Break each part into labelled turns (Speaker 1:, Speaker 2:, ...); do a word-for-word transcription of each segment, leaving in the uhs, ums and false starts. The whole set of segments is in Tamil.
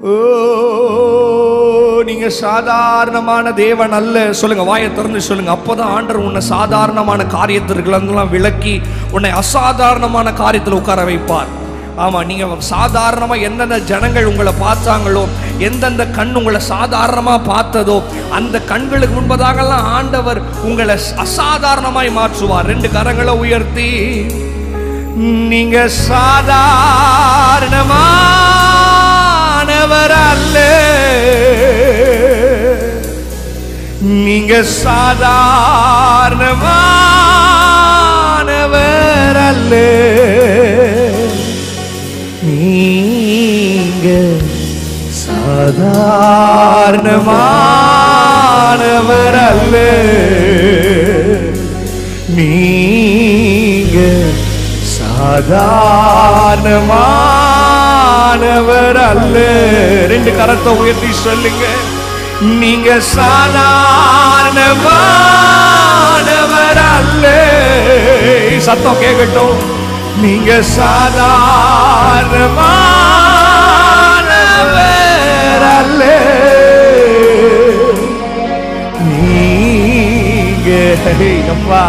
Speaker 1: ஓ நீங்க சாதாரணமான தேவன் அல்ல. சொல்லுங்க, வாயை திறந்து சொல்லுங்க. அப்போதான் ஆண்டவர் உன்னை சாதாரணமான காரியத்திற்கெல்லாம் விலக்கி உன்னை அசாதாரணமான காரியத்தில் உட்கார வைப்பார். ஆமா, நீங்க சாதாரணமா எந்தெந்த ஜனங்கள் உங்களை பார்த்தாங்களோ, எந்தெந்த கண் உங்களை சாதாரணமா பார்த்ததோ, அந்த கண்களுக்கு முன்பதாகலாம் ஆண்டவர் உங்களை அசாதாரணமாய் மாற்றுவார். ரெண்டு கரங்களை உயர்த்தி, நீங்க சாதாரணமானவர் அல்ல, நீங்க சாதாரணமானவர் அல்ல, நீங்க சாதாரணமானவர் அல்ல, நீங்க சாதாரணமானவர் அல்ல. ரெண்டு கரத்தை உயர்த்தி சொல்லுங்க, நீங்க சாதாரணமானவர் அல்ல. சத்தம் கேட்கட்டும், நீங்க சாதாரணமானவர் அல்ல, நீங்க அப்பா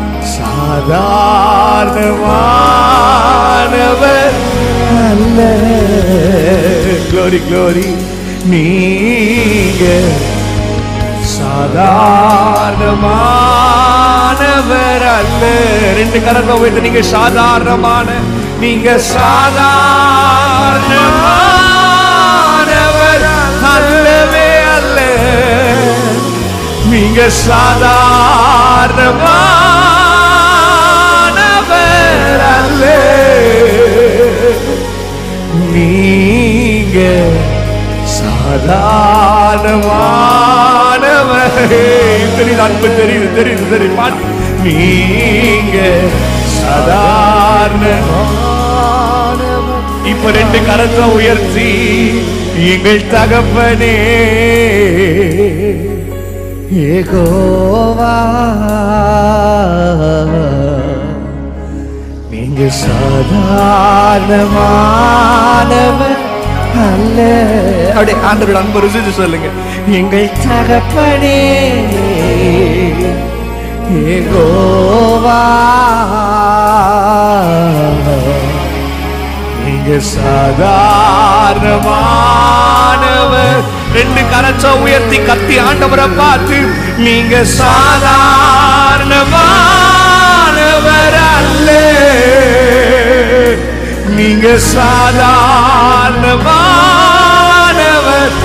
Speaker 1: சாதாரணமானவர் அல்ல. க்ளோரி க்ளோரி, நீங்க சாதாரணமானவர் அல்ல. ரெண்டு கரத்தை உயர்த்தி, நீங்க சாதாரணமான, நீங்க சாதாரணமானவர் அல்லவே அல்ல, நீங்க சாதாரணமானவர் அல்ல, நீங்க சாதாரணமானவர். தெரியுது, அன்பு தெரியுது, தெரியுது, தெரியுது. நீங்க சாதாரணமானவர். இப்ப ரெண்டு கரத்தை உயர்த்தி, எங்கள் தகப்பனே யெகோவா, நீங்க சாதாரணமானவர் அல்ல. அப்படியே ஆண்டவரோட அன்பு ருசிச்சு சொல்லுங்க, எங்கள் தகப்பனே யெகோவா, நீங்க சாதாரணமானவர். ரெண்டு கரச்ச உயர்த்தி கத்தி ஆண்டவரை பார்த்து, நீங்க சாதாரணமானவர் அல்ல, நீங்க சாதாரணமானவர்.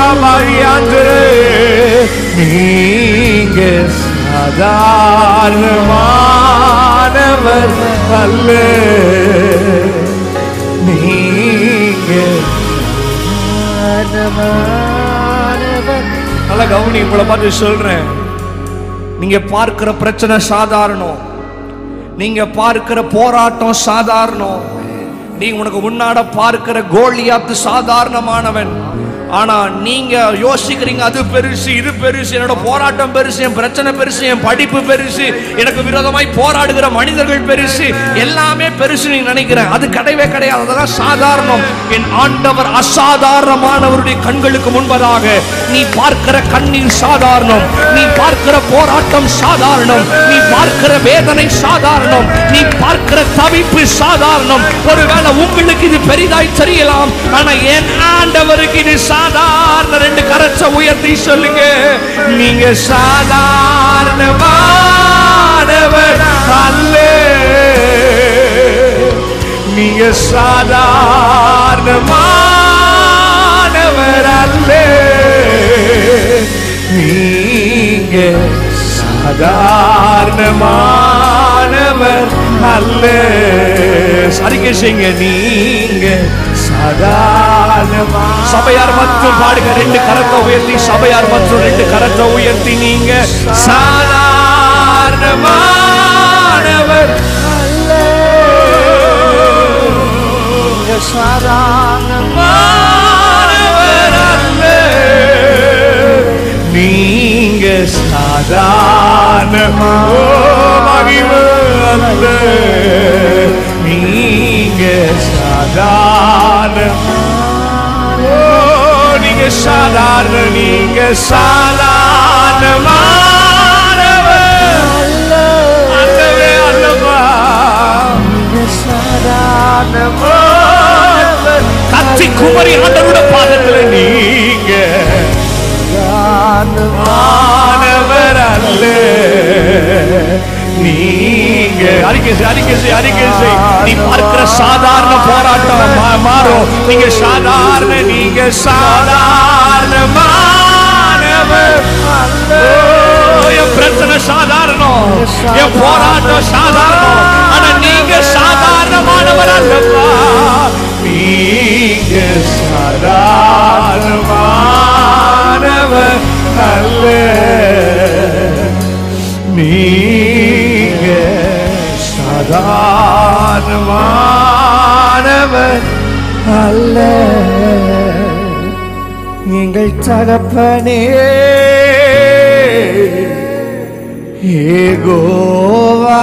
Speaker 1: நீங்க சாதாரணமானவர் அல்ல, நீங்க சாதாரணமானவர். நல்ல கவனி, உங்களை பார்த்து சொல்றேன், நீங்க பார்க்கிற பிரச்சனை சாதாரணம், நீங்க பார்க்கிற போராட்டம் சாதாரணம், நீ உனக்கு முன்னாட பார்க்கிற கோலியாத்து சாதாரணமானவன். ஆனா நீங்க யோசிக்கிறீங்க, அது பெருசு, இது பெருசு, என்னோட போராட்டம் பெருசு, என் பிரச்சனை பெருசு, என் படிப்பு பெருசு, எனக்கு விரோதமாய் போராடுகிற மனிதர்கள் பெருசு, எல்லாமே பெருசு நீங்க நினைக்கிறேன். அது கிடையவே கிடையாது, அதெல்லாம் சாதாரணம். என் ஆண்டவர் அசாதாரணமானவருடைய கண்களுக்கு முன்பதாக நீ பார்க்கிற கண்ணீர் சாதாரணம், நீ பார்க்கிற போராட்டம் சாதாரணம், நீ பார்க்கிற வேதனை சாதாரணம், நீ பார்க்கிற தவிப்பு சாதாரணம். ஒருவேளை உங்களுக்கு இது பெரிதாய் தெரியலாம், ஆனா என் ஆண்டவருக்கு இது சாதாரண. ரெண்டு கரச்ச உயர்த்தி சொல்லுங்க, நீங்க சாதாரணமானவர் அல்ல, நீங்க சாதாரணமானவர் அல்ல, நீங்க சாதாரணமானவர் அல்ல. சரிங்க செய்யுங்க, நீங்க சாதாரண. சபையார் மற்றும் பாடுங்க, ரெண்டு கரத்தை உயர்த்தி, சபையார் மற்றும் ரெண்டு கரத்தை உயர்த்தி, நீங்க சாதாரணமானவர் அல்ல, சாதாரணமானவர் அல்ல, நீங்க சாதாரணமானவர் அல்ல, நீங்க சாதாரண. சாதாரண நீங்க சாதாரணமானவர் அல்லவே அல்லவா. சாதாரணமானவர் கத்தி குமரி ஆண்டவருடைய பாதத்துல நீங்க மாணவர் அல்ல. நீங்க அறிக்கை அறிக்கை அறிக்கை நீ பார்க்கிற சாதாரண போராட்டம் மாறும். நீங்க சாதாரண நீங்க சாதாரணமானவர் அல்ல. என் பிரச்சனை சாதாரணம், என் போராட்டம் சாதாரணம், ஆனா நீங்க சாதாரணமானவர் அல்லவா. நீங்க சாதாரணமானவர் அல்ல. நீங்க சாதாரணமானவர் அல்ல. எங்கள் தகப்பனே யெகோவா,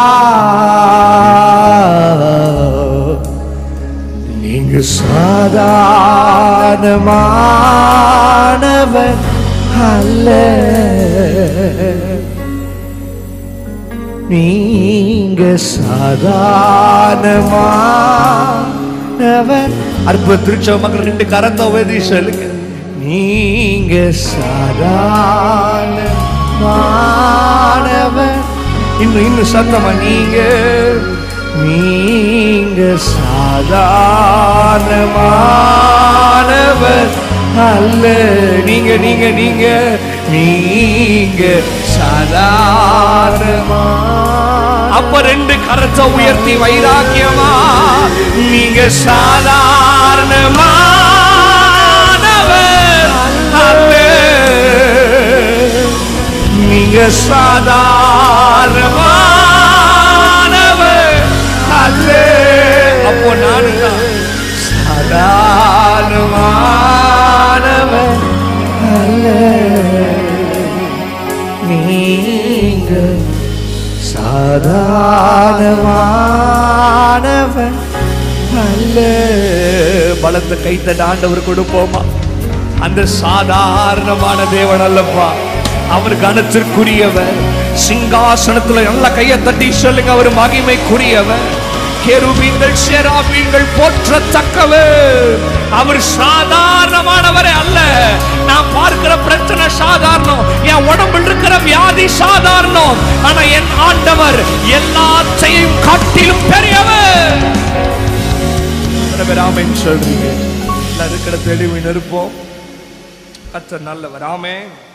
Speaker 1: நீங்க சாதாரணமானவர் அல்ல. நீங்க சாதாரணமானவர். அற்புத திருச்சபை மக்கள் ரெண்டு கரத்தை உயர்த்தி சொல்லுங்க. நீங்க சாதாரணமானவர். இன்னும் இன்னும் சத்தமா நீங்க நீங்க சாதாரணமானவர் அல்ல. நீங்க நீங்க நீங்க நீங்க சாதாரணமா. அப்ப ரெண்டு கரத்தை உயர்த்தி வைராக்கியமா நீங்க சாதாரணமானவர் அல்ல. நீங்க சாதாரணமானவர் அல்ல. அப்போ நான் சாதாரணமானவர் அல்ல. நீங்க சாதாரணமானவர் அல்ல. பலத்த கைத்தட்ட ஆண்டவர் கொடுப்போமா. அந்த சாதாரணமான தேவன் அல்லப்பா, அவர் கனத்திற்குரியவர். சிங்காசனத்துல நல்ல கையை தட்டி சொல்லுங்க, அவர் மகிமைக்குரியவர். கெருபீன்கள் சேராபீன்கள் போற்றத்தக்கவர். அவர் சாதாரணமானவரே அல்ல. நான் பார்க்கிற பிரச்சனை சாதாரணம், என் உடம்பில் இருக்கிற வியாதி சாதாரணம், ஆனா என் ஆண்டவர் எல்லாத்தையும் காட்டிலும் பெரியவர். ஆமென் சொல்றீங்க. இருக்கிற தெளிவு நிற்போம். கர்த்தர் நல்லவர். ஆமென்.